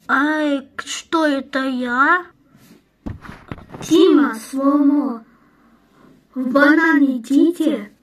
Ай, что это я? Тима Сломо в банане Тите